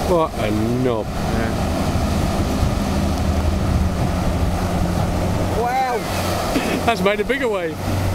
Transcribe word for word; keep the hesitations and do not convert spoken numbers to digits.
What a knob. Yeah. Wow! That's made a bigger wave.